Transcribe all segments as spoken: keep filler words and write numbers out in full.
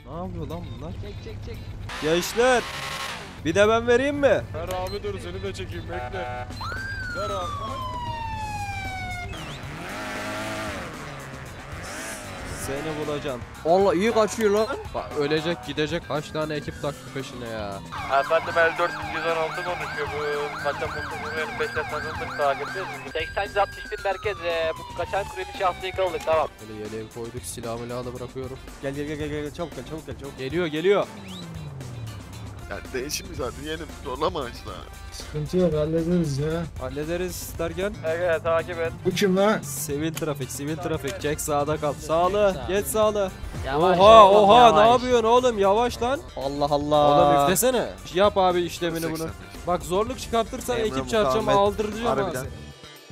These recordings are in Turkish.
Ne yapıyor lan bunlar? Çek çek çek. Gençler. Bir de ben vereyim mi? Ver abi dur seni de çekeyim bekle. Ver abi. Seni bulacağım. Vallahi iyi kaçıyor lan. Bak ölecek gidecek. Kaç tane ekip taktı peşine ya. Efendim L dört yüz on altı konuşuyor. Bu kaçan mutluluğun beşler takıldık takipte. seksen yüz altmış bir merkez. Ee, bu kaçan kureli şahsı yakaladık, tamam. Böyle yeleği koyduk, silah milahı da bırakıyorum. Gel gel gel gel gel çabuk gel çabuk gel çabuk. Geliyor geliyor. Ya değişim zaten yeğenim zorlama işte. Sıkıntı yok, hallederiz ya. Hallederiz derken. Evet takip et. Bu kim lan? Sivil trafik, sivil trafik. Çek sağda kal. Sağlı, geç sağlı. Yavaş, Oha oğlum, oha yavaş. ne yapıyorsun oğlum, yavaş lan. Allah Allah. Oğlum üflesene. Yap abi işlemini bunu. seksen. Bak zorluk çıkartırsan Emre ekip çarpacağım, Muhammed, aldıracağım harbiden. abi.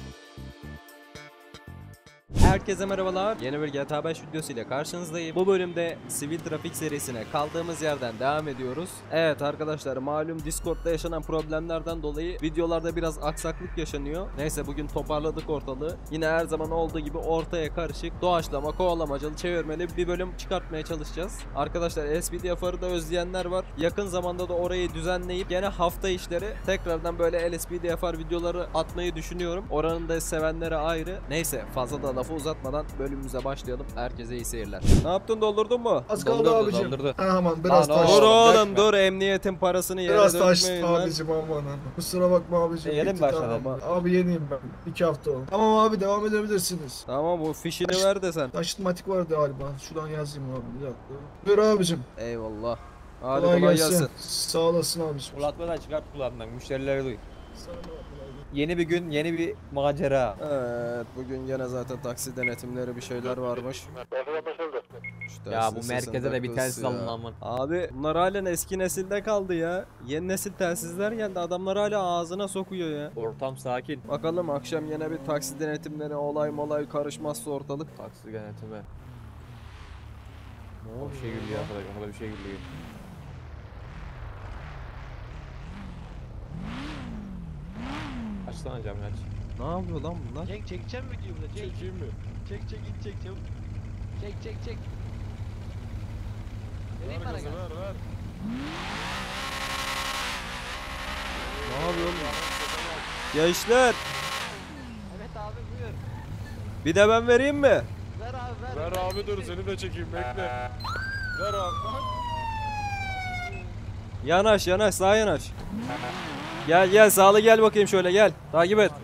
Herkese merhabalar. Yeni bir G T A beş videosu ile karşınızdayım. Bu bölümde sivil trafik serisine kaldığımız yerden devam ediyoruz. Evet arkadaşlar, malum Discord'da yaşanan problemlerden dolayı videolarda biraz aksaklık yaşanıyor. Neyse bugün toparladık ortalığı. Yine her zaman olduğu gibi ortaya karışık, doğaçlama, kovalamacalı, çevirmeli bir bölüm çıkartmaya çalışacağız. Arkadaşlar S B D F R'ı da özleyenler var. Yakın zamanda da orayı düzenleyip gene hafta işleri tekrardan böyle L S B D F R videoları atmayı düşünüyorum. Oranın da sevenlere ayrı. Neyse fazla da lafı uzatmadan bölümümüze başlayalım. Herkese iyi seyirler. Ne yaptın, doldurdun mu? Az kaldı Doldurdu, abicim. doldurdu. Ha, aman biraz Lan taş. Dur oğlum dökme. dur, emniyetin parasını yere Biraz taş dökmeyin lan. abicim, aman aman. Kusura bakma abicim. E, yeni mi Bitti, başladın? tamam. Abi yeniyim ben. İki hafta oldu. Tamam abi, devam edebilirsiniz. Tamam, bu fişini ver de sen. Taşıtmatik vardı galiba. Şuradan yazayım abi, bir dakika. Buyur abicim. Eyvallah. Hadi Kolay, kolay gelsin. gelsin. Sağ olasın abicim. Kulaklığı çıkart kulağından, müşterileri duy. Yeni bir gün, yeni bir macera. Evet, bugün gene zaten taksi denetimleri bir şeyler varmış. Şu Ya telsiz bu sesini merkeze de bir takılsın telsiz ya. alın aman. Abi bunlar halen eski nesilde kaldı ya. Yeni nesil telsizler geldi, adamlar hala ağzına sokuyor ya. Ortam sakin. Bakalım akşam yine bir taksi denetimleri, olay molay karışmazsa ortalık. Taksi yönetimi. Ne oldu? Bir şey gülüyor arkadaş, orada bir şey gülüyor. Aç lan cam aç. Ne yapıyor lan bunlar? Cenk çekeceğim mi videoyu burada? Cenk. Çekeyim mi? Çek çek git çek çabuk. Çek çek çek. Vereyim Ver bana gazı gel. ver ver. Ne yapıyor oğlum? Gençler, Evet abi buyur. bir de ben vereyim mi? Ver abi ver. Ver abi dur seni de çekeyim bekle. Ver abi. Yanaş yanaş, sağa yanaş. Gel gel, sağlı gel bakayım, şöyle gel. Takip et.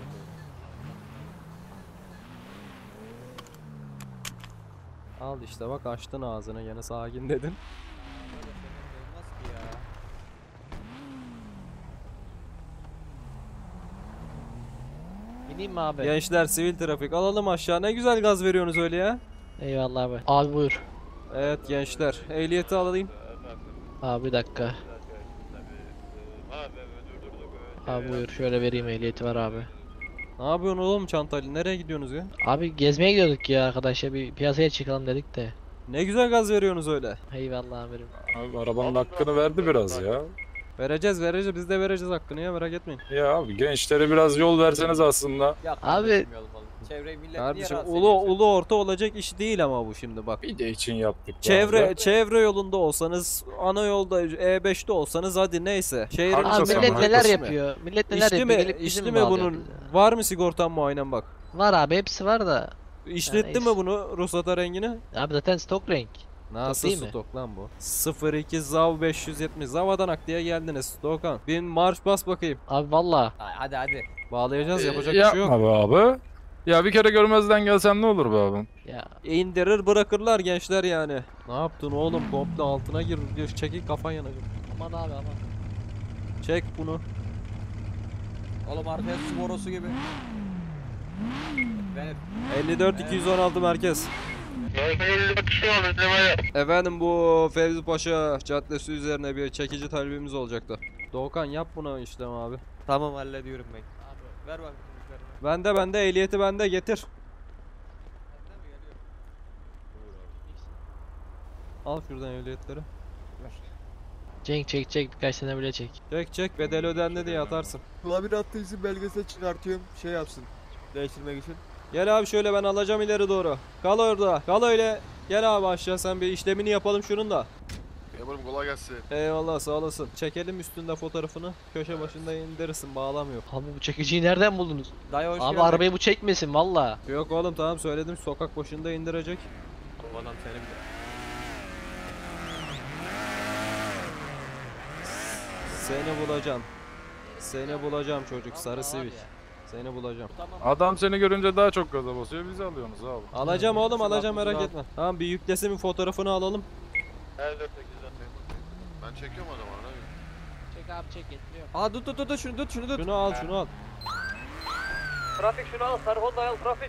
Al işte bak, açtın ağzını gene, sakin dedin. İneyim mi abi? Gençler, sivil trafik alalım aşağı. Ne güzel gaz veriyorsunuz öyle ya. Eyvallah abi. Abi buyur. Evet gençler, ehliyeti alayım. Abi bir dakika. Abi buyur, şöyle vereyim, ehliyeti var abi. Ne yapıyorsun oğlum çantayla? Nereye gidiyorsunuz ya? Abi gezmeye gidiyorduk ya arkadaşlar, bir piyasaya çıkalım dedik de. Ne güzel gaz veriyorsunuz öyle. Eyvallah amirim. Abi arabanın hakkını verdi biraz ya. Vereceğiz vereceğiz, biz de vereceğiz hakkını ya, merak etmeyin. Ya abi gençlere biraz yol verseniz aslında. Abi- Çevreyi millet Kardeşim ulu ulu orta olacak iş değil ama bu şimdi bak. Bir de için yaptık. Çevre abi. çevre yolunda olsanız, ana yolda E beşte olsanız hadi neyse. Şehrin Haklısın, Abi içinde millet haklısın. neler mi? yapıyor? Millet neler İşli yapıyor? mi? Gelip bizi İşli mi mi bağlıyor bunun? bize? Var mı sigortan muayenen bak? Var abi, hepsi var da. İşletti neyse. mi bunu ruhsata rengini? Abi zaten stok renk. Nasıl değil mi? stok lan bu? sıfır iki Zav beş yüz yetmiş. Zavadanak diye geldiniz Doğukan. Bin marş bas bakayım. Abi valla. Hadi hadi. Bağlayacağız, yapacak Ee, bir şey yok. Yapma be abi. Ya bir kere görmezden gelsen ne olur be abi? Ya İndirir bırakırlar gençler yani. Ne yaptın oğlum? Komple altına gir. Çekil, kafan yanacak. aman abi aman. Çek bunu. Oğlum arkaya su borusu gibi. Benim. elli dört iki yüz on altı merkez. Efendim, bu Fevzi Paşa Caddesi üzerine bir çekici talebimiz olacaktı. Doğukan yap buna işlem abi. Tamam hallediyorum ben. Abi ver bak. Bende bende ehliyeti bende, getir. Al şuradan ehliyetleri. Cenk çek çek, birkaç sene bile çek. Çek çek, bedel ödendi diye atarsın. Labirent izin belgesel çıkartıyorum, şey yapsın. Değiştirmek için. Gel abi şöyle, ben alacağım ileri doğru. Kal orada, kal öyle. Gel abi aşağı, sen bir işlemini yapalım şunun da. Memurum kolay gelsin. Eyvallah sağ olasın. Çekelim üstünde fotoğrafını. Köşe başında indirirsin bağlamıyor. Abi bu çekiciyi nereden buldunuz? Dayı hoş Abi geldin. arabayı bu çekmesin valla. Yok oğlum tamam söyledim sokak başında indirecek. Bu adam seni bile. Seni bulacağım. Seni bulacağım çocuk sarı sivil. Seni bulacağım. Adam seni görünce daha çok gaza basıyor. Bizi alıyorsunuz abi. Alacağım oğlum Şu alacağım karpuzu merak al. etme. Tamam bir yüklesin bir fotoğrafını alalım. elli dört sekizden. Ben çekiyorum adamı ana. Çek abi çek yetmiyor. Aa tut tut tut şunu tut şunu tut. Şunu al şunu al. Trafik şunu al sarı Honda al trafik.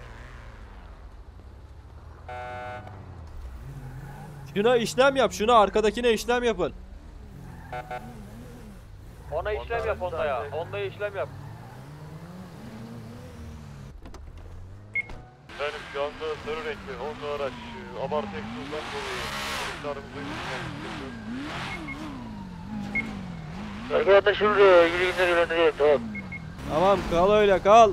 Şuna işlem yap şuna arkadakine işlem yapın. Ona işlem yap Honda'ya. Honda'ya işlem yap. Benim şu anda sarı renkli Honda araç. e, Abartı egzozdan dolayı. Arkadaşlar şuraya yürüyünler yönlendirelim tamam. Tamam kal öyle kal.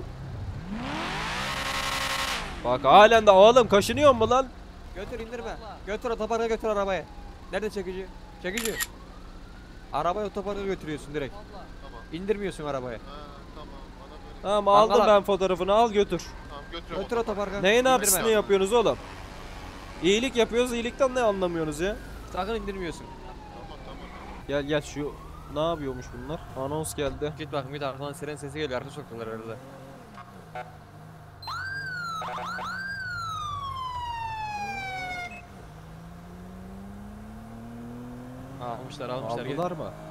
Bak halen de oğlum kaşınıyor mu lan? Götür indirme. Götür otoparka götür arabayı. Nerede çekici? Çekici. Arabayı otoparka götürüyorsun direkt. Tamam. İndirmiyorsun arabayı. Ha, tamam bana böyle. Tamam Bankala. aldım ben fotoğrafını al götür. Tamam götürüyorum. Götür otoparka. Neyin İndirme. artistini yapıyorsunuz oğlum? İyilik yapıyoruz iyilikten ne anlamıyorsunuz ya? Sakın indirmiyorsun. Tamam tamam. Gel gel şu ne yapıyormuş bunlar? Anons geldi. Git bakayım bir de arkadan siren sesi geliyor. Arka soktular herhalde. Almışlar almışlar. Gel. Aldılar mı?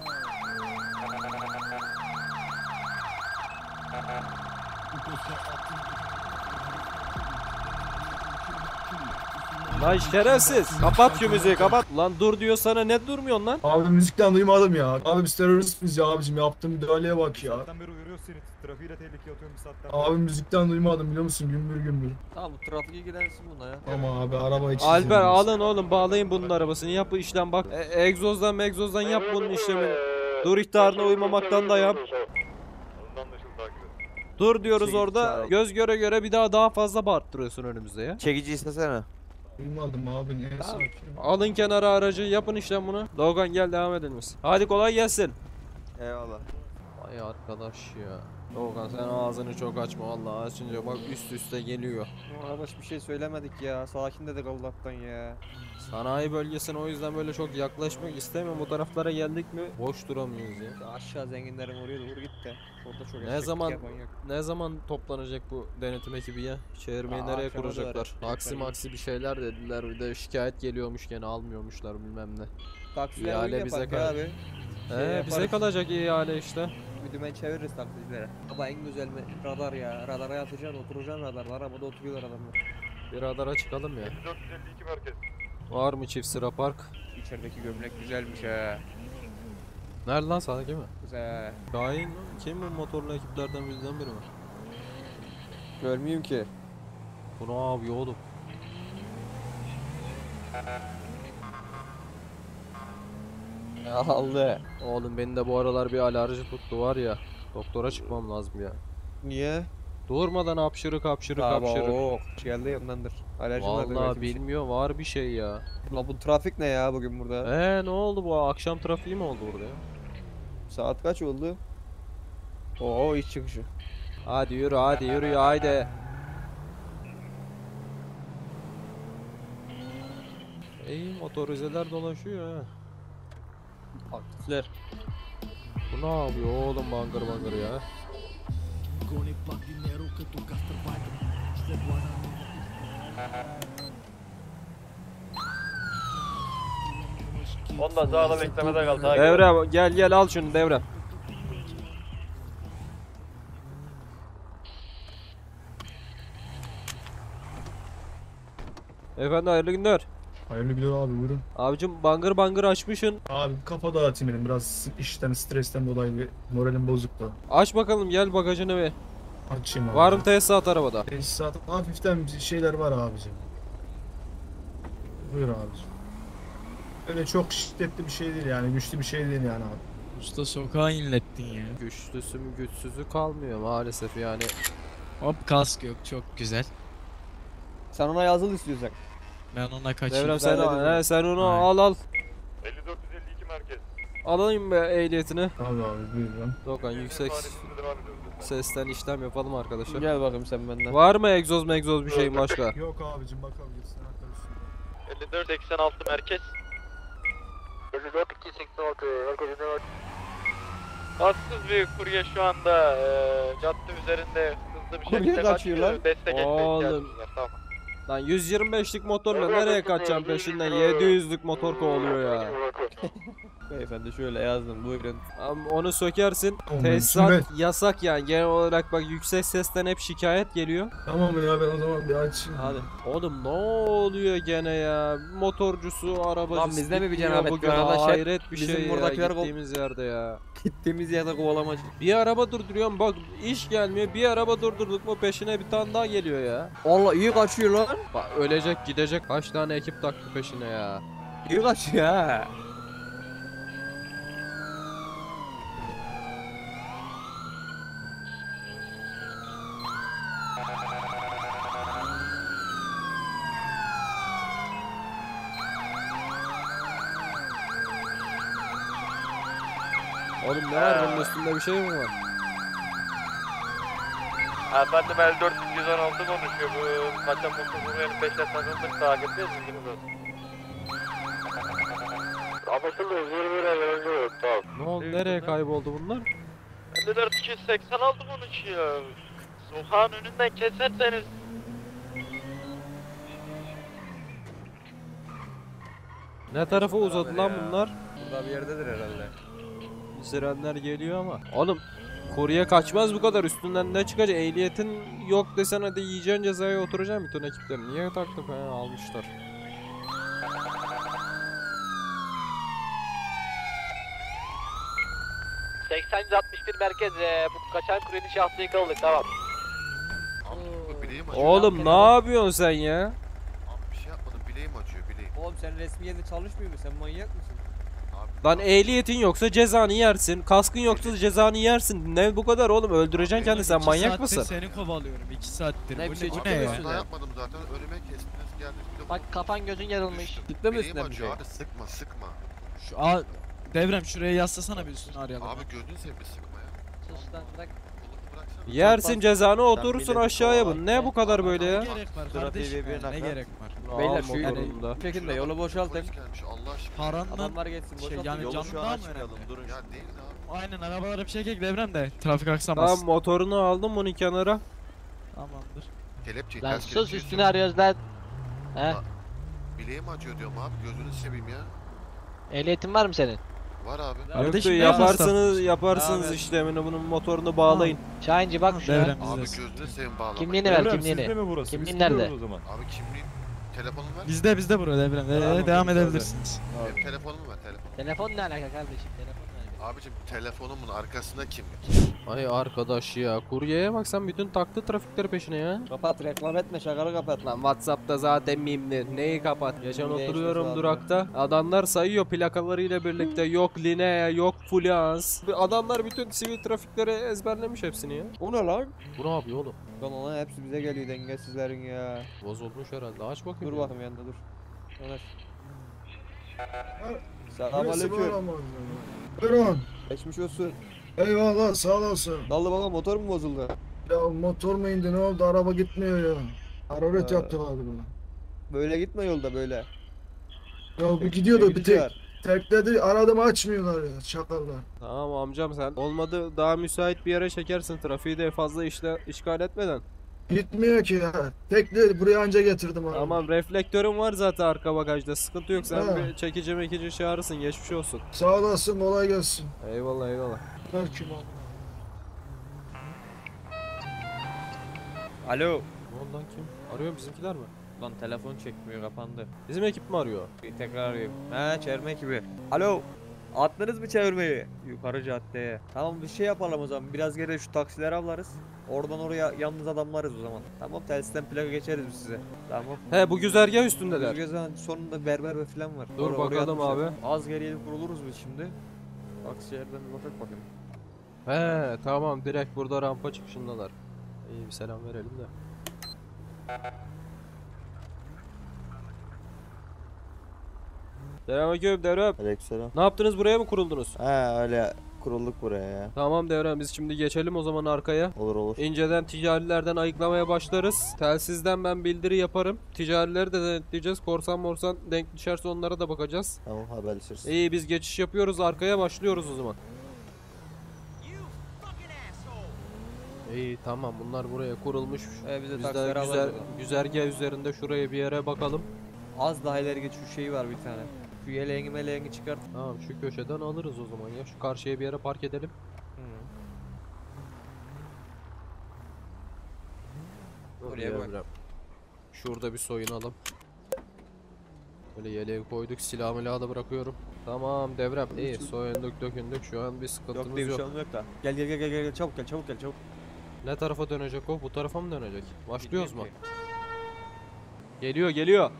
Lan şerefsiz. Kapat şu müziği kapat. Lan dur diyor sana ne durmuyorsun lan? Abi müzikten duymadım ya. Abi biz terörist miyiz ya abicim? Yaptığın müdahaleye bak ya. Zaten beri uyarıyoruz seni. Trafiğe tehlikeye atıyorum bir saatten. Abi müzikten duymadım biliyor musun? Gümbür gümbür. Tamam bu trafik ilgilensin buna ya. Ama abi araba hiç Alper izlemiyoruz. alın oğlum bağlayın bunun arabasını yap bu işlem bak. E, egzozdan megzozdan yap bunun işlemini. Dur ihtarına uymamaktan da yap. Anlaşıldı takip et. Dur diyoruz Şey, orada çağır. göz göre göre bir daha daha fazla bağırttırıyorsun önümüzde ya. Çekici istesene. Duymadım abi ne sakin. Alın kenara aracı yapın işlem bunu. Doğukan gel devam edelim biz. Hadi kolay gelsin. Eyvallah. Vay arkadaş ya. Doğukan sen ağzını çok açma vallahi açınca bak üst üste geliyor. Arkadaş bir şey söylemedik ya. Sakin dedik Allah'tan ya. Sanayi bölgesine o yüzden böyle çok yaklaşmak istemiyorum. Bu taraflara geldik mi boş duramıyoruz ya. Şu aşağı zenginlerin oraya doğru git de. Orada çok Ne eşeklik zaman- yapan yok. Ne zaman toplanacak bu denetim ekibi ya? Çevirmeyi Aa, nereye akşama kuracaklar? doğru. Aksi maksi bir şeyler dediler. Bir de şikayet geliyormuş gene almıyormuşlar bilmem ne. Taksiler İhale oyun bize yapak kal- ya abi. Şey Ee, bize yaparız. kalacak ihale işte. Bir dümen çeviririz taksicilere. Ama en güzel mi? Radar ya. Radara yatacaksın oturacaksın radarlara. Arabada oturuyorlar adamlar. Bir radara çıkalım ya. dört yüz elli iki merkez. Var mı çift sıra park? İçerideki gömlek güzelmiş ha. Nerede lan sağdaki mi? Güzel. Şahin mi? Kim bu motorlu ekiplerden bizden biri mi? Görmeyeyim ki. Bu ne yapıyor oğlum? Aldı. Oğlum beni de bu aralar bir alerji tuttu var ya. Doktora çıkmam lazım ya. Niye? Durmadan hapşırık hapşırık hapşırık. Oo, geldi yandandır. Alerjim vardı Vallahi belki bir şey. bilmiyor var bir şey ya. Ulan bu trafik ne ya bugün burada? Ee ne oldu bu akşam trafiği mi oldu burada ya? Saat kaç oldu? Oo iş çıkışı. Hadi yürü hadi yürü haydi. İyi motorizeler dolaşıyor ha. Aktifler. Bu ne yapıyor oğlum bangır bangır ya? Honda sağda beklemede kal. Takip et. Devre gel gel al şunu devre. Efendim hayırlı günler. Hayırlı günler abi buyurun. Abicim bangır bangır açmışsın. Abi kafa dağıtayım benim biraz işten stresten dolayı bir moralim bozuk da. Aç bakalım gel bagajını bir. Açayım abi. Var mı tesisat arabada? Tesisat hafiften bir şeyler var abicim. Buyur abicim. Öyle çok şiddetli bir şey değil yani güçlü bir şey değil yani abi. Usta sokağa inlettin ya. Güçlüsü mü güçsüzü kalmıyor maalesef yani. Hop kask yok çok güzel. Sen ona yazılı istiyorsan. Ben ona kaçayım. Devrem sen, Ver dedim. he, sen onu Aynen. al al. elli dört yüz Alayım mı ehliyetini? Abi abi buyurun. Doğukan yüksek sesten işlem yapalım arkadaşlar. Gel bakayım sen benden. Var mı egzoz megzoz bir şeyin başka? Yok abicim bakabilirsin. Hatta üstünde. elli dört seksen altı merkez. elli dört iki seksen altı. Merkezine bak. Bahtsız bir kurye şu anda e, cadde üzerinde hızlı bir Kurye şekilde kaçıyor kaçıyor. lan. Destek etmeye Oğlum. ihtiyacımız var. Tamam. Lan yüz yirmi beşlik motorla nereye kaçacağım peşinden? yedi yüzlük motor kovalıyor ya. Beyefendi şöyle yazdım buyurun. Ama onu sökersin. Oğlum, Tesisat şimdi- yasak yani. Genel olarak bak yüksek sesten hep şikayet geliyor. Tamam ya ben o zaman bir açayım. Hadi. Oğlum ne oluyor gene ya? Motorcusu, arabacısı. Lan bizde mi bir gitmiyor cenabet bugün? var arkadaş? Hep Hayret bir bizim şey ya buradakiler kov- gittiğimiz yerde ya. Gittiğimiz yerde kovalamacı. Bir araba durduruyorum bak iş gelmiyor. Bir araba durdurduk mu peşine bir tane daha geliyor ya. Allah iyi kaçıyor lan. Bak ölecek gidecek kaç tane ekip taktı peşine ya. İyi kaçıyor ha. Oğlum ne var bunun üstünde bir şey mi var? Efendim elli dört yüz on altı konuşuyor. Bu kaçan motosikletin peşine takıldık. Takipteyiz. Bilginiz olsun. Anlaşıldı. yirmi lira önce yok. Tamam. Ne oldu Evet, nereye bunlar- kayboldu bunlar? elli dört iki yüz seksen altı konuşuyor. Sokağın önünden keserseniz. Ne tarafa uzadı lan bunlar? Burada bir yerdedir herhalde. Sirenler geliyor ama. Oğlum koruya kaçmaz bu kadar üstünden ne çıkacak? Ehliyetin yok desen hadi yiyeceğin cezaya oturacaksın bütün ekiplerin. Niye taktık ha almışlar. seksen yüz altmış bir merkez. Ee, bu kaçan kuryenin şahsı yakaladık. Tamam. Abi bileğim acıyor. Oğlum ne yapıyorsun sen ya? Abi bir şey yapmadım bileğim acıyor bileğim. Oğlum sen resmiyede çalışmıyor musun? Sen manyak mısın? Abi, Lan ehliyetin yoksa cezanı yersin. Kaskın yoksa cezanı yersin. Ne bu kadar oğlum öldüreceksin kendini sen İki manyak saattir mısın? Seni kovalıyorum iki saattir. Ne bu bir ne, şey bu çıktı ne mı ya? üstüne? hata yapmadım zaten önüme kestiniz geldiniz bir de Bak kafan gözün yarılmış. Kitle mi bileğim üstüne bir şey? acıyor abi sıkma sıkma. Şu a Devrem şuraya yaslasana bir üstünü arayalım. Abi gözünü seveyim sıkma ya. Sus lan bırak. Kolumu bıraksana. Yersin cezanı oturursun milleti aşağıya bu. kovalar. Ne bu kadar böyle ya? Ne gerek var Trafiği kardeşim bir ya, ne naklen. gerek var? Beyler Al şu motorunu da. çekin de yolu boşaltın. Polis gelmiş Allah aşkına. Paranla Adamlar geçsin şey, boşaltın. yani Yolu şu canından an mı açmayalım. önemli? Durun. Ya değil abi. Aynen arabalara bir çekek Devrem de trafik aksamaz. Tamam motorunu aldım bunu kenara. Tamamdır. Kelepçeyi Lan ters sus kelepçeyi üstüne sür. arıyoruz lan. He? Bileğim acıyor diyorum abi gözünü seveyim ya. Ehliyetin var mı senin? Var abi. Kardeşim, Yoksa ne yaparsınız yapıyorsun? yaparsınız Abi. işlemini bunun motorunu bağlayın. Şahinci bak şuna. Devrem Abi bizdesin. gözünü seveyim bağlamayın. Kimliğini ver kimliğini. Kimliğin nerede? Abi kimliğin telefonunu ver. Bizde bizde bura Devrem. De- Tamam, devam tabii. edebilirsiniz. Benim telefonumu ver telefon. Telefon ne alaka kardeşim? Telefon ne alaka? Abicim telefonumun arkasında kimlik. Ay arkadaş ya kuryeye bak sen bütün taktı trafikleri peşine ya. Kapat reklam etme şakalı kapat. Lan Whatsapp'ta zaten mimli. Neyi kapat? Geçen Bir de oturuyorum işte durakta. Adamlar sayıyor plakalarıyla birlikte. Yok Linea, yok Fluence. Adamlar bütün sivil trafikleri ezberlemiş hepsini ya. O ne lan? Bu ne yapıyor oğlum? Lan ona hepsi bize geliyor dengesizlerin ya. Bozulmuş herhalde. Aç bakayım. Dur ya. bakayım yanında dur. Yanaş. Burası Selamünaleyküm. bağlamaz. Buyurun. Geçmiş olsun. Eyvallah sağ olasın. Dallı baba motor mu bozuldu? Ya motor mu indi ne oldu araba gitmiyor ya. Hararet Ha. yaptılar buna. Böyle gitme yolda böyle. Ya bir gidiyordu bir tek. Çekiciler. Tekledi aradım açmıyorlar ya çakallar. Tamam amcam sen. Olmadı daha müsait bir yere çekersin. Trafiği de fazla işle, işgal etmeden. Gitmiyor ki ya. Tekli buraya anca getirdim arabayı. Tamam reflektörün var zaten arka bagajda. Sıkıntı yok. Sen Ha. bir çekici mekici çağırırsın. Geçmiş olsun. Sağ olasın kolay gelsin. Eyvallah eyvallah. Ver kim abi? Alo. Ne oldu lan kim? Arıyor bizimkiler mi? Lan telefon çekmiyor kapandı. Bizim ekip mi arıyor? Bir tekrar arayayım. He çevirme ekibi. Alo. Attınız mı çevirmeyi? Yukarı caddeye. Tamam bir şey yapalım o zaman. Biraz geri şu taksileri avlarız. Oradan oraya yalnız adamlarız o zaman. Tamam telsizden plaka geçeriz biz size. Tamam. He bu güzergah üstündeler. Güzgözün sonunda berber ve filan var. Dur Or- oraya bakalım atmışlar. abi. Az geriye kuruluruz biz şimdi. Taksilerden bir bakak bakayım. He tamam direkt burada rampa çıkışındalar. İyi bir selam verelim de. Selamünaleyküm Devrem. Aleykümselam. Ne yaptınız, buraya mı kuruldunuz? He öyle kurulduk buraya ya. Tamam Devrem, biz şimdi geçelim o zaman arkaya. Olur olur. İnceden ticarilerden ayıklamaya başlarız. Telsizden ben bildiri yaparım. Ticarileri de denetleyeceğiz. Korsan morsan denk düşerse onlara da bakacağız. Tamam haberleşiriz. İyi, biz geçiş yapıyoruz, arkaya başlıyoruz o zaman. İyi tamam, bunlar buraya kurulmuş. Ee, bize Biz de taksileri güzel, alırız. güzergah üzerinde şuraya bir yere bakalım. Az daha ileri geç şu şey var bir tane. Şu yeleğini meleğini çıkart. Tamam, şu köşeden alırız o zaman ya. Şu karşıya bir yere park edelim. Oraya bak. Devrem. Şurada bir soyunalım. Böyle yeleği koyduk, silah milahı da bırakıyorum. Tamam Devrem, iyi soyunduk dökündük, şu an bir sıkıntımız Yok diye bir yok. şey olmuyor da. Gel gel gel gel gel çabuk gel çabuk gel çabuk. Ne tarafa dönecek o? Bu tarafa mı dönecek? Başlıyoruz mu? Bilmiyorum ki. Geliyor geliyor.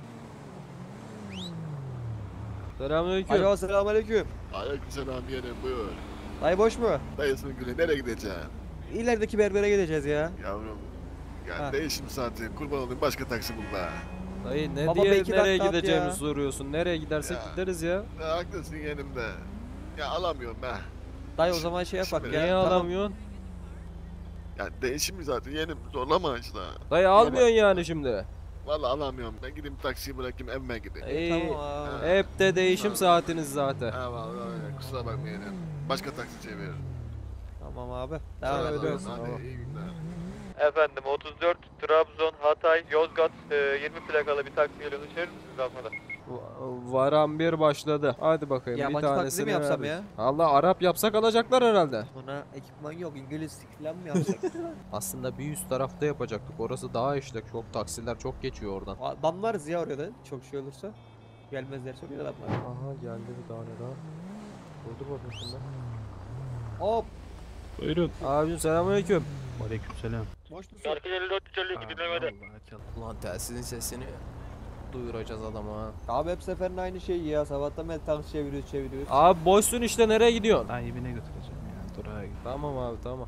Selamünaleyküm. Alo selamünaleyküm. Aleykümselam yeğenim buyur. Dayı boş mu? Dayısının güle nereye gideceksin? İlerideki berbere gideceğiz ya. Yavrum. Ya Ha. değişim saati kurban olayım başka taksi bul be. Dayı ne Baba diye belki nereye dakika at gideceğimizi ya. soruyorsun. Nereye gidersek Ya. gideriz ya. Ya haklısın yeğenim de. Ya alamıyorum be. Dayı o zaman şey yapak Şimdi- ya. Niye tamam. alamıyorsun? Ya değişim zaten yeğenim zorlama işte. Dayı almıyorsun yani şimdi. Vallahi alamıyorum. Ben gideyim taksiyi bırakayım evime gideyim. İyi. Tamam abi. Hep de değişim Tamam. saatiniz zaten. Ha vallahi öyle. Kusura bakma yeğenim. Başka taksi çevir. Tamam abi. Sağ Devam ol, ediyoruz. hadi, Tamam. iyi günler. Efendim otuz dört Trabzon Hatay Yozgat e, yirmi plakalı bir taksi geliyor. Düşerir misiniz almada? Va- Varan bir başladı. Hadi bakayım bir Yabancı taksi tanesini mi yapsam verdik. ya? Allah, Arap yapsak alacaklar herhalde. Buna ekipman yok. İngiliz falan mı yapsak? Aslında bir üst tarafta yapacaktık. Orası daha işlek. Çok taksiler çok geçiyor oradan. Damlarız ya oraya da. Çok şey olursa. Gelmezlerse oraya damlar. Aha geldi bir tane daha. Durdur bakayım şimdi. Hop. Buyurun. Abicim selamünaleyküm. Aleykümselam. Boş musun? Şarkı elli dört yüz elli iki dinlemede. Ulan telsizin sesini duyuracağız adama ha. Abi hep seferin aynı şey ya. Sabahtan beri taksi çeviriyoruz çeviriyoruz. Abi boşsun işte, nereye gidiyorsun? Ben evine götüreceğim ya. Durağa git. Tamam abi tamam.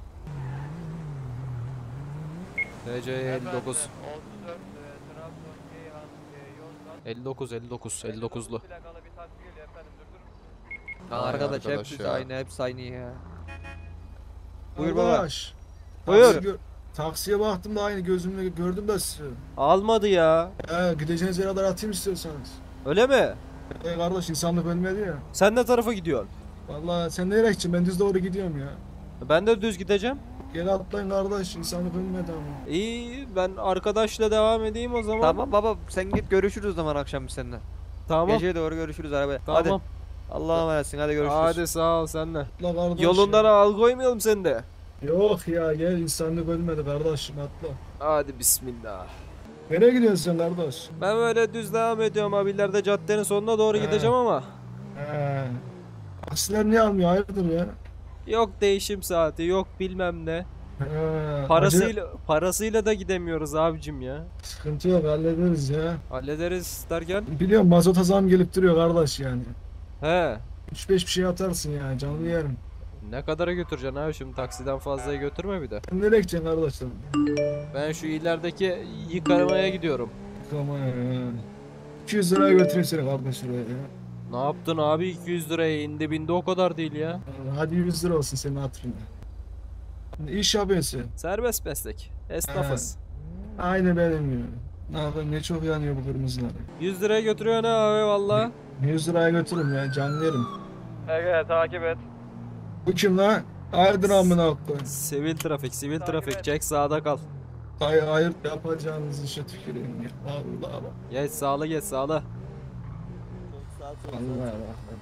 T C elli dokuz. otuz dört Trabzon Ceyhan Yozgat elli dokuz elli dokuz elli dokuzlu. plakalı bir taksi geliyor efendim durdurun. Ay Arkadaş, arkadaş hepsi ya. aynı hepsi aynı ya. Buyur baba. Arkadaş, Buyur. taksi gö- taksiye baktım da aynı gözümle gördüm de sizi. Almadı ya. He, gideceğiniz yere kadar atayım istiyorsanız. Öyle mi? E kardeş, insanlık ölmedi ya. Sen ne tarafa gidiyorsun? Vallahi sen nereye gideceksin? Ben düz doğru gidiyorum ya. Ben de düz gideceğim. Gel atlayın kardeş, insanlık ölmedi ama. İyi, ben arkadaşla devam edeyim o zaman. Tamam baba sen git görüşürüz o zaman akşam biz seninle. Tamam. Geceye doğru görüşürüz arabaya. Hadi. Tamam. Allah'a emanetsin hadi görüşürüz. Hadi sağ ol sen de. Atla kardeş. Yolundan ya. al koymayalım seni de. Yok ya, gel, insanlık ölmedi kardeşim, atla. Hadi bismillah. Nereye gidiyorsun sen kardeş? Ben böyle düz devam ediyorum abi, ileride caddenin sonuna doğru He. gideceğim ama. He. Taksiler niye almıyor, hayırdır ya? Yok değişim saati, yok bilmem ne. He. acele- Parasıyla parasıyla da gidemiyoruz abicim ya. Sıkıntı yok, hallederiz ya. Hallederiz derken. Biliyorum, mazota zam gelip duruyor kardeş yani. He. üç beş bir şey atarsın yani, canlı yerim. Ne kadara götüreceksin abi şimdi, taksiden fazlaya götürme bir de. Sen nereye gideceksin kardeşim? Ben şu ilerideki yıkamaya gidiyorum. Tamam ya. iki yüz liraya götüreyim seni kardeş oraya ya. Ne yaptın abi, iki yüz liraya indi bindi, o kadar değil ya. Hadi yüz lira olsun senin hatırına. İş yapıyorsun. Serbest meslek. Esnafız. Aynı benim gibi. Ne yapayım, ne çok yanıyor bu kırmızılar. yüz liraya götürüyor ne abi valla. yüz liraya götürürüm ya, canlı yerim. Evet takip et. Bu kim lan? Hayırdır amına koyayım. Sivil trafik, sivil Takip trafik. et. Çek sağda kal. Hayır, hayır yapacağınız işe tüküreyim ya. Allah Allah. Geç sağla, geç sağla. Allah Allah.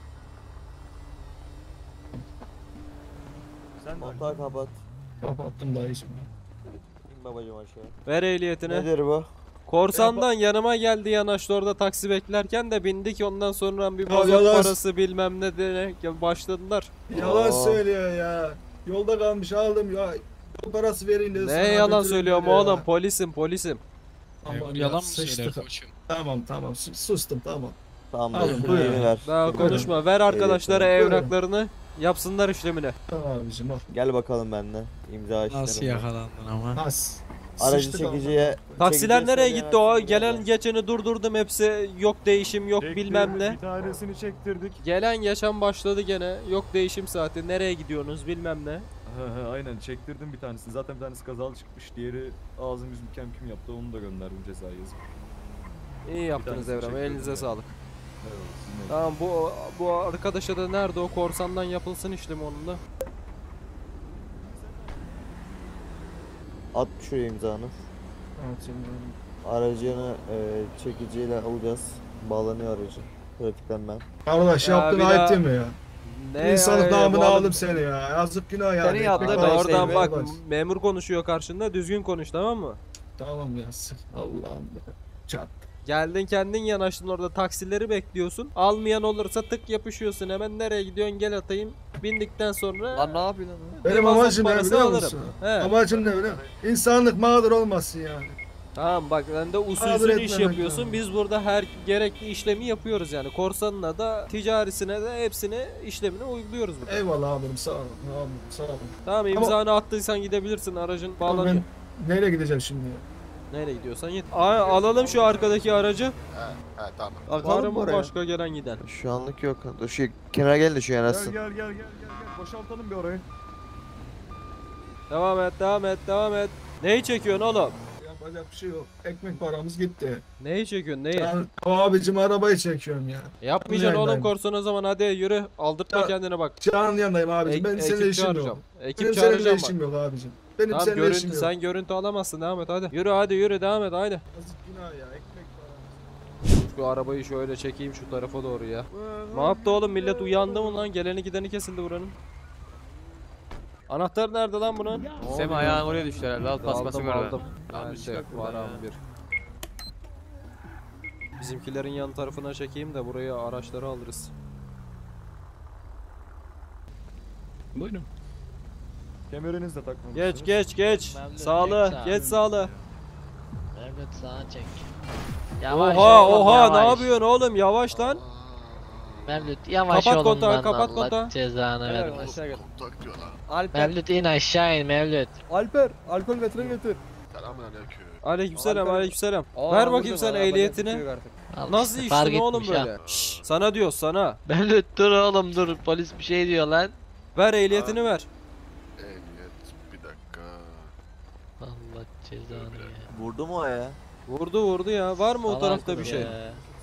Sen montağı kapat. Kapattım dayı şimdi. İn babacım aşağı. Ver ehliyetini. Nedir bu? Korsandan yanıma geldi, yanaştı orada taksi beklerken de bindik, ondan sonra bir Ya mazot yalan- parası bilmem ne diyerek başladılar. Yalan Oo. söylüyor ya. Yolda kalmış aldım ya. Yol parası verin de. Ne yalan söylüyorum oğlum, polisim polisim. Aman Yalan ya, mı söyler sıçtık. koçum? Tamam tamam sus- sustum tamam. Tamam Alın, dayı, buyurun. elini ver. Daha Buyurun. konuşma, ver arkadaşlara Buyurun. evraklarını yapsınlar işlemini. Tamam abicim al. Gel bakalım benimle. İmza işlerim. Nasıl var. yakalandın ama? As. Aracı Sıçtık çekiciye... Taksiler çekiciye nereye söyleyen gitti o? aslında Gelen orada. geçeni durdurdum hepsi. Yok değişim, yok bilmem ne. Bir tanesini çektirdik. Gelen geçen başladı gene. Yok değişim saati. Nereye gidiyorsunuz bilmem ne. He he aynen çektirdim bir tanesini. Zaten bir tanesi kazalı çıkmış. Diğeri ağzım yüzüm kem küm yaptı. Onu da gönderdim cezaya yazıp. İyi yaptınız tanesini Evren. çektirdim Elinize ya. sağlık. Eyvallah, sizin de. Tamam bu bu arkadaşa da nerede o korsandan yapılsın işlemi onun da. At şuraya imzanı. Evet, şimdi- Aracını e, çekiciyle alacağız. Bağlanıyor aracı. Trafikten ben. Arkadaş Ya yaptığın bir ayıp daha- değil mi ya? Ne İnsanlık ya, bu namını adam- aldım seni ya. Yazık günah ya. Senin Ekmek yaptığın Abi parası ayıp oradan değil, bak arkadaş. memur konuşuyor karşında, düzgün konuş, tamam mı? Tamam ya. sık- Allah'ım ya. Çat. Geldin kendin yanaştın orada, taksileri bekliyorsun. Almayan olursa tık yapışıyorsun hemen, nereye gidiyorsun gel atayım. Bindikten sonra Lan ne yapıyorsun lan? Benim mazot amacım ne parası biliyor alırım. musun? He. Amacım ne biliyor musun? İnsanlık mağdur olmasın yani. Tamam bak, sen de Mağdur usulsüz iş etmemek yapıyorsun. lazım. Biz burada her gerekli işlemi yapıyoruz yani. Korsanına da ticarisine de hepsini işlemini uyguluyoruz burada. Eyvallah abim sağ olun. Abim sağ olun. Tamam, imzanı attıysan gidebilirsin, aracın Ama bağlanıyor. ben neyle gideceğim şimdi ya? Nereye gidiyorsan git. Aa, alalım şu arkadaki aracı. He he tamam. Var Bakalım mı oraya. başka gelen giden? Şu anlık yok. Dur şu kenara gel de şu Gel yanaşsın. gel gel gel gel gel. Boşaltalım bir orayı. Devam et, devam et, devam et. Neyi çekiyorsun oğlum? Yapacak bir şey yok. Ekmek paramız gitti. Neyi çekiyorsun, neyi? Ben abicim arabayı çekiyorum ya. Yapmayacaksın Yani oğlum ben- korsan, o zaman hadi yürü. Aldırtma Ya- kendine bak. Canın yanındayım abicim. Ek- Benim ekip seninle işim çağıracağım. yok. Ekip Benim seninle çağıracağım işim bak. yok abicim. Benim Tamam, seninle görüntü, işim yok. sen görüntü alamazsın, devam et hadi. Yürü hadi yürü, devam et hadi. Yazık günah ya. Ekmek paramız. Şu arabayı şöyle çekeyim şu tarafa doğru ya. Ne yaptı oğlum, millet uyandı mı lan? Geleni gideni kesildi buranın. Anahtar nerede lan bunun? Sem ayağın oraya düştü herhalde. Al paspası Aldım gör ben. aldım. Tamam, Bende çıkart buradan var ya. abi bir. Bizimkilerin yan tarafına çekeyim de buraya araçları alırız. Buyurun. Kemerinizi de takmamışsınız. Geç geç geç. Mevlüt, Sağlı, geç geç abi. sağlı. Evet sağa çek. Oha oğlum, oha, yavaş. ne yapıyorsun oğlum, yavaş lan. Mevlüt yavaş Kapat oğlum kontağı, lan, kapat Allah kontağı. cezanı Helal vermesin. aşağı gel. Kontak diyorlar. Alper. Mevlüt in aşağı in Mevlüt. Alper. Alkol metre getir. Selamünaleyküm. Aleykümselam Alper- aleykümselam. Aa, Ver vurdum bakayım sen ha, ehliyetini. yapacak bir şey yok artık. Al Nasıl işte, fark içtin oğlum etmiş ha. böyle? Şşş, sana diyor sana. Mevlüt dur oğlum dur, polis bir şey diyor lan. Ver ehliyetini ver. Ehliyet bir dakika. Allah cezanı ya. Vurdu mu o ya? Vurdu vurdu ya. Var mı o Salak tarafta bir ya. şey?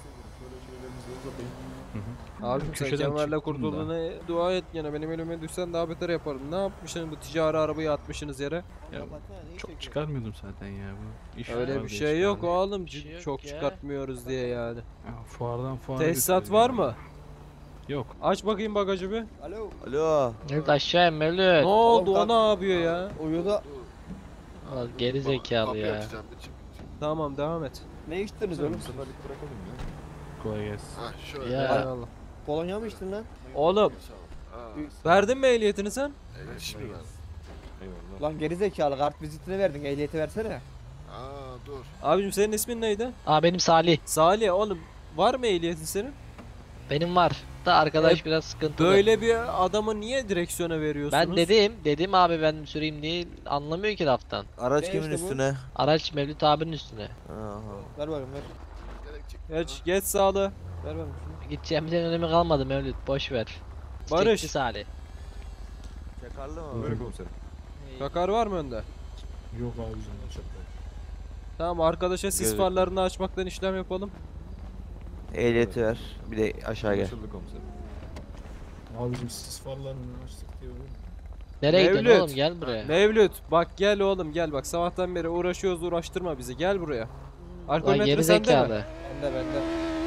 Abi sen köşeden kemerle çıktım da. kurtulduğuna dua et, gene benim elime düşsen daha beter yaparım. Ne yapmışsın bu ticari arabayı atmışsınız yere? Ya, çok çıkarmıyordum zaten ya bu. İş Öyle var bir diye şey yok çıkardım. oğlum. Bir şey yok Çok ya. çıkartmıyoruz diye yani. Ya, fuardan fuara Tesisat götürüyor var ya. mı? Yok. Aç bakayım bagajı bir. Alo. Alo. Mevlüt aşağı in Mevlüt. Ne oldu, Oğlum, o ne yapıyor ya? Uyudu. Al, geri zekalı Kapıyı ya. açacağım, bir çık. Tamam, devam et. Ne içtiniz oğlum? seferlik bırakalım ya. Kolay gelsin. Ha şöyle. Ya. Eyvallah. Kolonya mı içtin lan? Oğlum, Ha, verdin mi ehliyetini sen? ehliyet şimdi ver. Eyvallah. Lan geri zekalı kart vizitini verdin ehliyeti versene. Aa dur. Abicim senin ismin neydi? Aa benim Salih. Salih oğlum. Var mı ehliyetin senin? Benim var. Da arkadaş E, biraz sıkıntılı. Böyle bir adamı niye direksiyona veriyorsunuz? Ben dedim, dedim abi ben süreyim diye anlamıyor ki laftan. Araç Ne kimin işte bu? üstüne? Araç Mevlüt abinin üstüne. Aha. Ver bakayım ver. Gerek çık. Geç, geç sağlı. Ver bakayım şunu. Gideceğimizin önemi kalmadı Mevlüt, boş ver. Barış. Çekti Salih. Çakarlı mı? Buyurun komiserim. Kakar var mı önde? Yok abicim. Çok Tamam, arkadaşa sis Gözükmüyor. farlarını açmaktan işlem yapalım. Ehliyeti ver. Bir de aşağı gel. Anlaşıldı komiserim. Abicim siz farlarını açtık diyorum. Nereye Mevlüt. gidiyorsun oğlum, gel buraya. Mevlüt bak gel oğlum gel, bak sabahtan beri uğraşıyoruz, uğraştırma bizi, gel buraya. Alkol Lan metre geri sende mi? zekalı. Bende bende.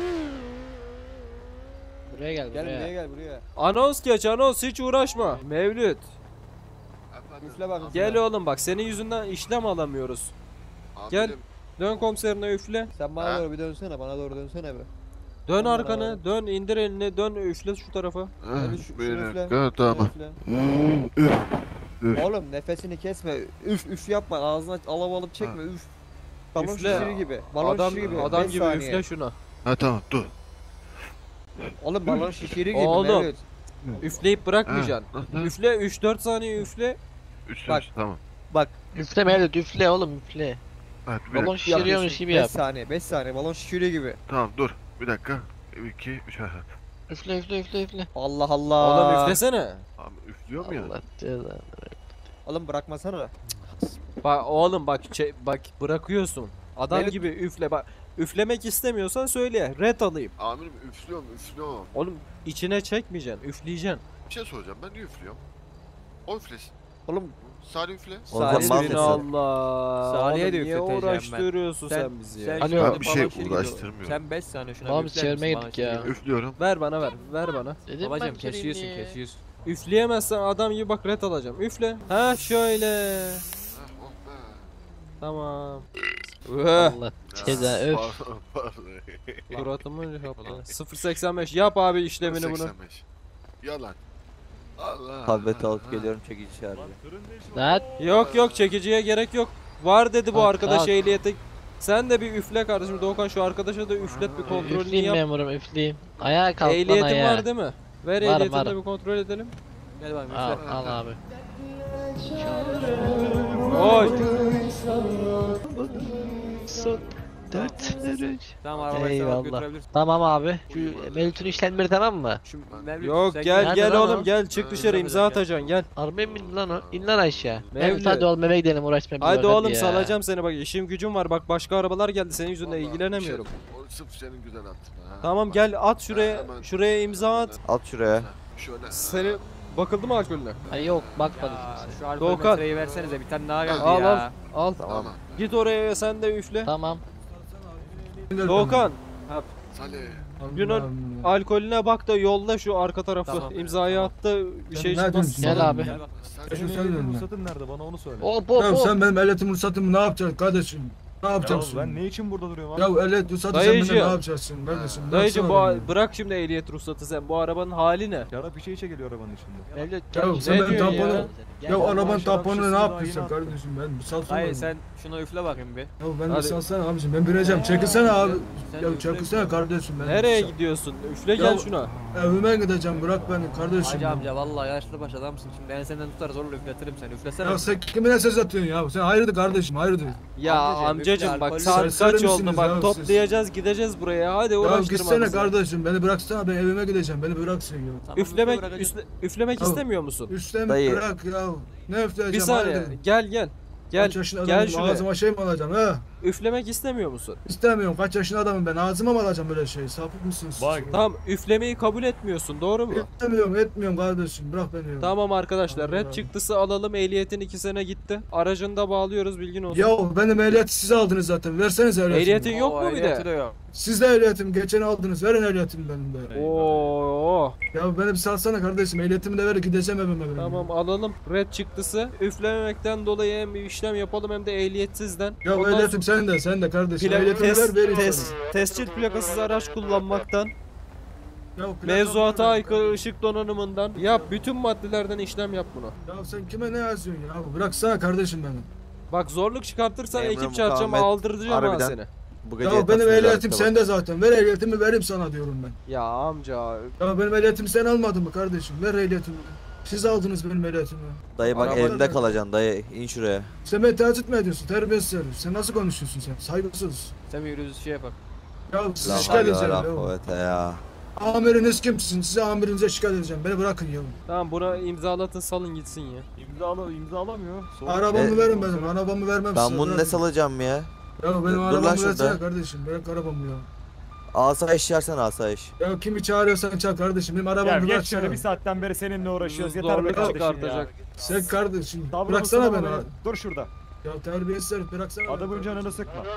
Buraya gel Gel buraya. buraya gel buraya. Anons geç, anons, hiç uğraşma. Mevlüt Efendim, Üfle bakayım. gel oğlum, bak senin yüzünden işlem alamıyoruz. Gel. amirim, Dön komiserine, üfle. Sen bana Ha? doğru bir dönsene bana doğru dönsene be. Dön Aman arkanı, Allah'ım. dön, indir elini, dön, üfle şu tarafa. Ha, Hadi şu- bir şunu üfle. dakika, tamam. Üfle. Oğlum nefesini kesme. Üf üf yapma. Ağzına alav alıp çekme. Üf. Balon Üfle. şişiri gibi. Balon Adam şişiri gibi. adam beş gibi saniye. üfle şuna. Ha tamam dur. Oğlum balon şişiri gibi. Oğlum. Mevlüt. Üfleyip bırakmayacaksın. Ha, ha. Üfle, üç dört saniye üfle. Üç Bak. Bak. Tamam. Bak. Üfleme Mevlüt üfle oğlum üfle. Evet, bir Balon dakika. şişiriyormuş gibi yap. beş saniye beş saniye balon şişiriyor gibi. Tamam dur. Bir dakika. iki, üç. Üfle üfle üfle üfle. Allah Allah. Oğlum üflesene. Abi üflüyor mu ya? Allah cezanı. Oğlum bırakmasana. Bak oğlum bak çe- bak bırakıyorsun. Adam Mevlüt- gibi üfle bak. Üflemek istemiyorsan söyle. Red alayım. Amirim üflüyorum üflüyorum. Oğlum içine çekmeyeceksin. Üfleyeceksin. Bir şey soracağım, ben niye üflüyorum? O üflesin. Oğlum Salih üfle. Salih Salih üflesin. Allah. Salih'e Oğlum de niye üfleteceğim ben. uğraştırıyorsun sen, Sen- bizi sen ya? Alo. şimdi Ben bir şey balon şişiriyor. uğraştırmıyorum. Sen beş saniye şuna Babam bir üfler çevirmeye misin? gittik Bana ya. şişiriyor. Üflüyorum. Ver bana ver. Ver bana. Dedim Babacım ben süreyim kesiyorsun diye. kesiyorsun. Üfleyemezsen adam gibi bak red alacağım. Üfle. Ha şöyle. Heh, oh be. Tamam. Üh. Allah cezanı öf. Pardon, pardon. Suratımı yaptı. sıfır seksen beş yap abi işlemini bunu. seksen beş. Yalan. Allah. Tableti alıp geliyorum çekici şarjı. Lan Yok yok çekiciye gerek yok. Var dedi bu Kalk, arkadaş kalk. ehliyeti. Sen de bir üfle kardeşim. Doğukan şu arkadaşa da üflet bir kontrolünü üfleyeyim yap. memurum üfleyeyim. Ayağa kalk lan Ehliyetin ayağa. var değil mi? Ver Var, ehliyetini var. de bir kontrol edelim. Gel bakayım Al, üfle. al abi. Oy. Son dört üç. Tamam arabayı sen Eyvallah. alıp götürebilirsin. Tamam abi. Şu Mevlüt'ün işlemleri tamam mı? Şu Mevlüt, Yok sen gel Nerede gel lan oğlum o? gel çık Ee, dışarı imza yapacak ya? atacaksın gel. Arabaya mı in lan o? İn lan aşağı. Mevlüt. Mevlüt hadi oğlum eve gidelim uğraşma. bir Hadi vakit oğlum ya. salacağım seni bak işim gücüm var bak başka arabalar geldi senin yüzünden Vallahi ilgilenemiyorum. bir şey- o sırf senin güzel attın ha. Tamam Bak. gel at şuraya Hemen. şuraya imza at. At şuraya. Şöyle. Seni bakıldı mı alkolüne? Ay yok bakmadım Ya, kimse. şu alkol Doğukan. metreyi versenize bir tane daha geldi Al ya. al al. Tamam. Git oraya sen de üfle. Tamam. Doğukan Salih. Günün alkolüne bak da yolla şu arka tarafı. Tamam. İmzayı attı bir şey Sen çıkmaz. neredesin? Gel abi. Gel bak. Sen Şu Senin sen ehliyetin önüne. ruhsatın nerede bana onu söyle. Hop hop Ya hop. sen benim ehliyetim ruhsatımı ne yapacaksın kardeşim? Ne Ya yapacaksın? ben ne için burada duruyorum abi? Ya ehliyet ruhsatı sen Dayıcı. bana ne yapacaksın kardeşim? Dayıcım bu Bıraksana beni. bırak şimdi ehliyet ruhsatı sen. Bu arabanın hali ne? Şarap bir şey içe geliyor arabanın içinde. Mevlüt Ya gel. sen Ne benim diyorsun tamponu... ya? Ya Allah arabanın şarap tamponunu ne şişesini daha yapıyorsun yeni kardeşim? Ben bir salsana. Hayır beni. sen şunu üfle bakayım bir. Ya ben Hadi. bir salsana abicim ben bineceğim. Çekilsene abi. Sen Ya üfle. çekilsene kardeşim ben. Nereye gidiyorsun? Üfle gel Ya- şuna. Evime gideceğim bırak beni kardeşim. Hacı amca vallahi yaşlı baş adamsın şimdi ben senden tutar zorla üfletirim seni üflesene. Ya sen kime söz atıyorsun ya? Sen hayırdır kardeşim hayırdır? Ya Amcacım, amcacım üfle, bak alkollü. saat Serseri kaç oldu misiniz bak ya siz? toplayacağız gideceğiz buraya hadi Ya uğraştırma gitsene bizi. kardeşim beni bıraksana ben evime gideceğim beni bıraksın ya. Tamam, Üflemek üfle bırakacağım. üfle- üflemek Ya- istemiyor musun? Üstten Dayı. bırak ya. Ne üfleyeceğim? Bir saniye hayırdır? gel gel. Gel Kaç yaşında gel adamım şuraya. ağzıma şey mi alacağım he? Üflemek istemiyor musun? İstemiyorum kaç yaşında adamım ben ağzıma mı alacağım böyle şey sapık mısınız? siz? Bak. Tamam üflemeyi kabul etmiyorsun doğru mu? İstemiyorum etmiyorum kardeşim bırak beni ya. Tamam arkadaşlar red Allah. çıktısı alalım ehliyetin iki sene gitti. Aracını da bağlıyoruz bilgin olsun. Ya benim ehliyeti siz aldınız zaten versenize ehliyetimi. Ehliyetin yok Oo, mu bir ehliyeti de? de yok. Siz de ehliyetim geçen aldınız verin ehliyetimi benim de. Oo. Ya beni bir salsana kardeşim ehliyetimi de ver gideceğim evime benim. Tamam alalım red çıktısı. Üflememekten dolayı hem bir işlem yapalım hem de ehliyetsizden. Ya Ondan ehliyetim sen de sen de kardeşim Plak, ehliyetimi test, ver vereyim test, tescil plakasız araç kullanmaktan, sana. Ya plakam mevzuata var. aykırı ışık donanımından yap bütün maddelerden işlem yap bunu. Ya sen kime ne yazıyorsun ya bıraksana kardeşim beni. Bak zorluk çıkartırsan Emre ekip çağıracağım Mukavemet aldıracağım ha harbiden. seni. Bu gece Ya benim yatarsınız ehliyetim artık. sende zaten ver ehliyetimi vereyim sana diyorum ben. Ya amca Ya benim ehliyetimi sen almadın mı kardeşim ver ehliyetimi. Siz aldınız benim ehliyetimi. Dayı bak Arabada elimde da- kalacaksın dayı in şuraya. Sen beni tehdit mi ediyorsun terbiyesiz herif. Sen nasıl konuşuyorsun sen saygısız. Sen bir yürüyüz şey yapak. Ya sizi La şikayet havle edeceğim ve la ya. kuvvete ya. Amiriniz kimsin? Size amirinize şikayet edeceğim. Beni bırakın ya. tamam buna imzalatın salın gitsin ya. İmzala, imzalamıyor. Sonra- Arabamı E- verin benim. Arabamı vermem Ben size. bunu ne bırakın. salacağım ya? Ya benim Dur lan arabamı şurada. versene kardeşim. Bırak arabamı ya. Asayiş yersen asayiş. Ya kimi çağırıyorsan çağır kardeşim. Benim Ya arabamı geç bıraksana. şöyle bir saatten beri seninle uğraşıyoruz. Yeter be Zorluk kardeşim ya. çıkartacak. Sen kardeşim. Tavrını Bıraksana sana beni. böyle- Dur şurada. Ya terbiyesiz herif bıraksana beni. Adamın canını sıkma. Ya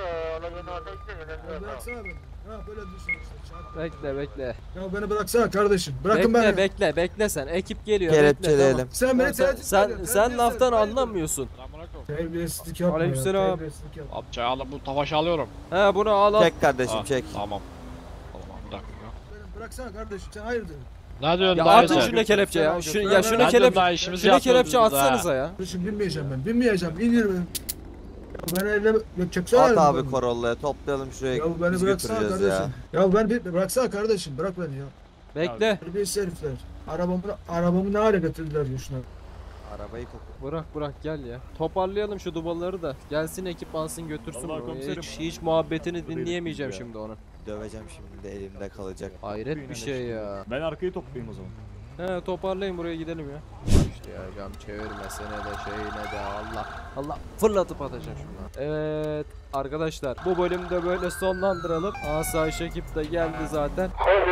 bıraksana beni. Ha böyle düşün işte. çağır. Bekle bekle. Ya beni bıraksana kardeşim. Bırakın bekle beni. bekle bekle sen ekip geliyor bekle Kelepçeleyelim. tamam. Sen beni Sen, tehdit sen, ediyorsun. sen terbiyesiz laftan herif, hayırdır? anlamıyorsun. Terbiyesizlik yapma ya. Aleykümselam. Terbiyesizlik yapma. Abi çay al bu tavaşı alıyorum. He bunu al al. Çek kardeşim Ah, çek. Tamam. Tamam bir dakika. Beni bıraksana kardeşim. Sen hayırdır? Ne diyorsun Ya dayı atın sen? şuna kelepçe ya. Şu, ya Ben- şunu ben- Ne kelep diyorsun dayı işimizi şunu kelepçe yapıyoruz biz ha. atsanıza ya. Kardeşim binmeyeceğim ben. Binmeyeceğim. İndir beni. Ya beni elle... Ya çeksene At elimi abi beni. Corolla'ya toplayalım şuraya Ya beni biz bıraksana götüreceğiz kardeşim. ya. Ya, ben bir bıraksana kardeşim. Bırak beni ya. Bekle. Terbiyesiz herifler. Arabamı, arabamı ne hale getirdiler ya şuna. Arabayı koku. Bırak bırak gel ya. Toparlayalım şu dubaları da. Gelsin ekip alsın götürsün. Vallahi bunu. komiserim. Hiç, hiç muhabbetini Hadi dinleyemeyeceğim ya. şimdi onun. Döveceğim şimdi de elimde kalacak. Hayret bir şey ya. Ben arkayı toplayayım o zaman. He toparlayın buraya gidelim ya. İşte ya cam çevirmesene de şeyine de Allah. Allah fırlatıp atacağım şunu. Evet arkadaşlar bu bölümde böyle sonlandıralım. Asayiş ekip de geldi zaten.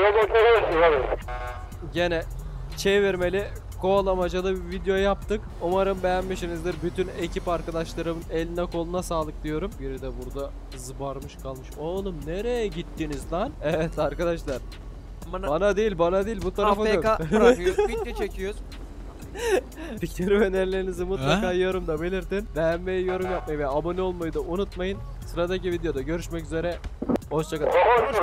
Gene çevirmeli kovalamacalı bir video yaptık. Umarım beğenmişsinizdir. Bütün ekip arkadaşlarımın eline koluna sağlık diyorum. Biri de burada zıbarmış kalmış. Oğlum nereye gittiniz lan? Evet arkadaşlar. Bana değil bana değil bu tarafa dön. A F K bırakıyoruz. Video çekiyoruz. Fikir ve önerilerinizi mutlaka Ha? yorumda belirtin. Beğenmeyi, yorum yapmayı ve abone olmayı da unutmayın. Sıradaki videoda görüşmek üzere. Hoşçakalın.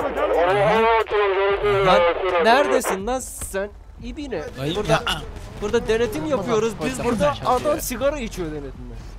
Lan neredesin lan sen? İbine. Dayım Burada, ya. burada denetim yapıyoruz. Biz Koy, burada koy, koy. adam sigara içiyor denetimde.